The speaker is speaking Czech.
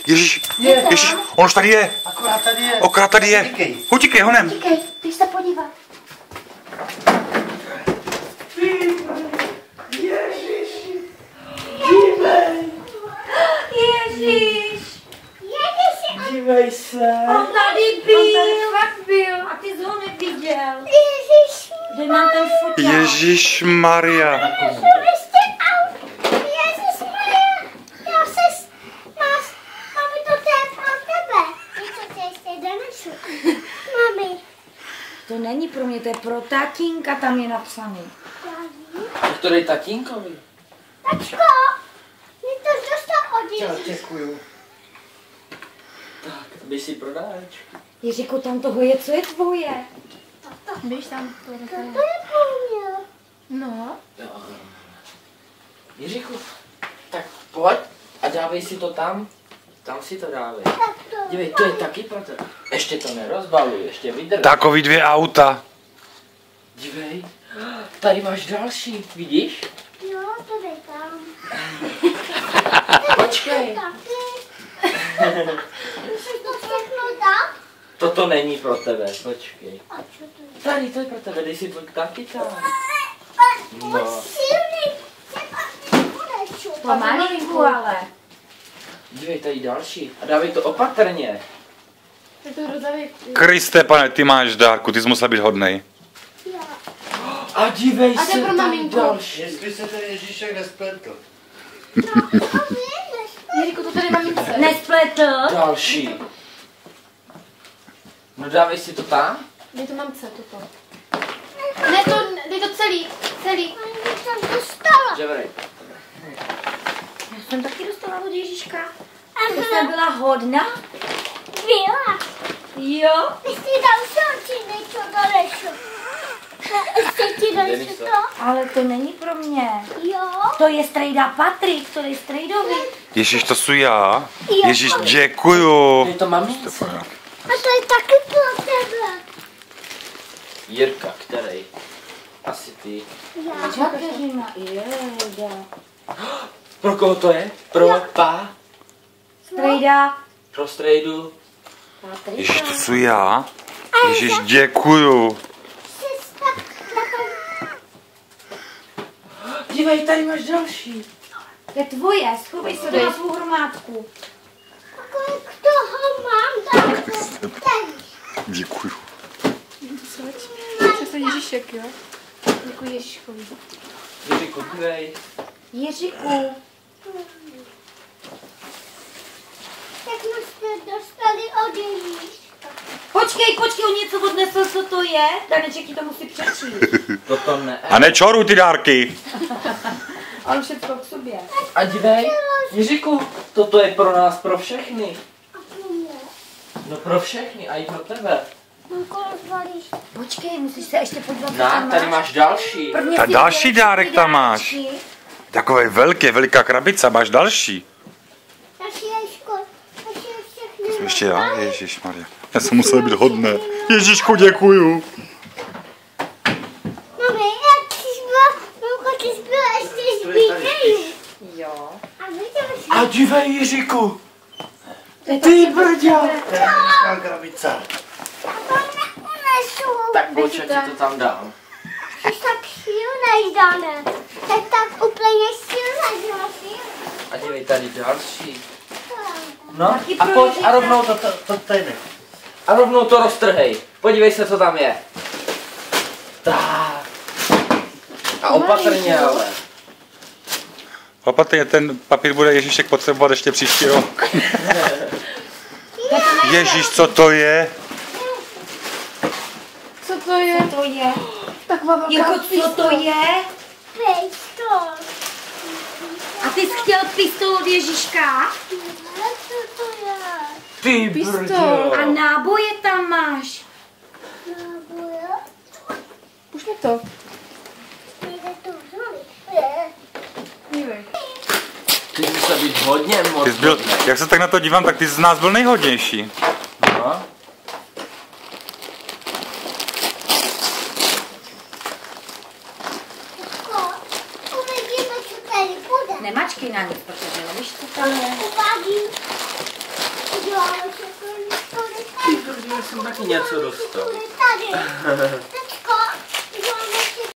Ježíš, on už tady je. Akorát tady je. Utíkej, honem. Utíkej, běž se podívat. Ježiši, dívej. Ježíš. Dívej se. On tady byl. A ty jsi ho neviděl. Ježíš. Kde mám ten foťák? Ježíš Maria. To není pro mě, to je pro tatínka, tam je napsaný. Tak to dej tatínkovi. Tačko, mě to dostal od Ježíš. Děkuju. Tak, aby si prodávečku. Jiříku, tam toho je, co je tvoje? Běž tam. To je pro mě. No. Jiříku, tak pojď a dávej si to tam. Tam si to dávej. Dívej, to je taky pro tebe. Ještě to nerozbaluj, ještě vydrž. Takový 2 auta. Dívej, tady máš další, vidíš? Jo, to dej tam. Počkej. Musíš to všechno dát? Toto není pro tebe, počkej. A co to je? Tady, to je pro tebe, dej si to taky tam. No. Silný. Třeba nebudeš. Pomalinku, ale. Dívej, tady další. A dávej to opatrně. Je to hrozavě. Kriste, pane, ty máš dárku, ty jsi musel být hodnej. A dívej A to se, je pro tady maminku. další. Jestli se ten Ježíšek nespletl. Jiříku, to tady mamince. Nespletl? Další. No dávej si to tam. Dej to mamce, toto. Ne, to, dej to celý. Celý. Ani jsem dostala. Ževrej. Já jsem taky dostala od Ježíška. Ty jsi byla hodná? Byla. Jo. Ty si dal si něco daleko. Ještě ti dal si to? Ale to není pro mě. Jo. To je strejda Patrik, to je strejdovi. Ježíš, to jsou já. Ježíš, děkuju. Dej to mamince. A to je taky pro tebe. Jirka, který? Asi ty. Já. Kateřina, jeda. Pro koho to je? Pro pá? Strejda Pro strejdu? Patrik. Ježíš, to jsou já. Ježíš, děkuju. Dívej, tady máš další. To je tvoje, schovej se na svou hromádku. Kolik toho mám dát? Děkuju. To je Ježíšek, jo? Děkuji Ježíškovi. Jiříku, dívej. Jiříku, Tak jste dostali od Ježíška. počkej, on něco odnesl, co to je? Daneček ti to musí přečíst. Toto ne. A nečoruj ty dárky. On všechno k sobě. A dívej, Jiříku, toto je pro nás, pro všechny. A pro mě. No pro všechny a i pro tebe. Mamko, rozvalíš. Počkej, musíš se ještě podívat, co Na, tam tady máš další. Prvně A si další vybere dárek ty tam máš. dárečky. Takový veliká krabice, máš další. Tak Ježko, tak je všechny. Ještě já? Ježíš Maria. Já jsem musel být hodný. Ježíšku, děkuju. Mami, jak jsi byla, mamko, ty jsi byla ještě zbývají. Jo. A viděl jsi? A dívej, Jiříku. To je Ty taky brďo. pro tebe. To je Ježíšká krabice. A to neunesu. Tak pojď, já ti to tam dám. Jsi tak silnej, Dane. Tak úplně silnej, Dane. A dívej, tady další. No, Taky a pro pojď Ježíška. a rovnou to tady nech. A rovnou to roztrhej. Podívej se, co tam je. Tak. A opatrně, ale. Opatrně, ten papír bude Ježíšek potřebovat ještě příští rok. Ježíš, co to je? Co to je? To je. Taková velká Jako co to je? Pejstol. A ty jsi chtěl pistol od Ježíška? Co to je? Ty Pistol. brďo. A náboje tam máš. Náboje? Už mi to. Nejde to vzali. Dívej. Ty musel být hodně moc. Ty jsi byl, jak se tak na to dívám, tak ty jsi z nás byl nejhodnější. No. Uvidíme, co tady bude. Nemačkej na nic, protože nevíš, co tam je. Uvádím. jsem taky něco dostal. Tady. Teďko,